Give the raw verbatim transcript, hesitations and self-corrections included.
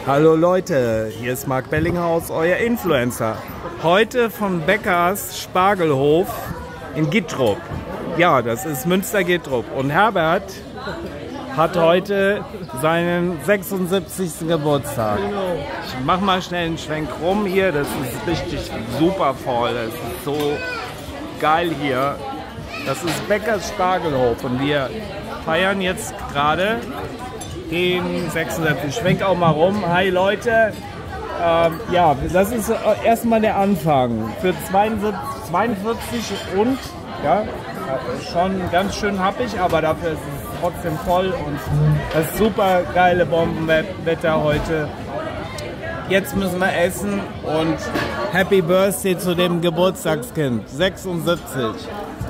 Hallo Leute, hier ist Marc Bellinghaus, euer Influencer. Heute von Bäckers Spargelhof in Gittrup. Ja, das ist Münster-Gittrup. Und Herbert hat heute seinen sechsundsiebzigsten Geburtstag. Ich mach mal schnell einen Schwenk rum hier, das ist richtig super voll. Das ist so geil hier. Das ist Bäckers Spargelhof und wir feiern jetzt gerade den sechsundsiebzigsten. Ich schwenk auch mal rum. Hi Leute. Ähm, ja, das ist erstmal der Anfang. Für zweiundsiebzig, zweiundvierzig und ja, schon ganz schön happig, aber dafür ist es trotzdem voll und das super geile Bombenwetter heute. Jetzt müssen wir essen und Happy Birthday zu dem Geburtstagskind. sechsundsiebzig.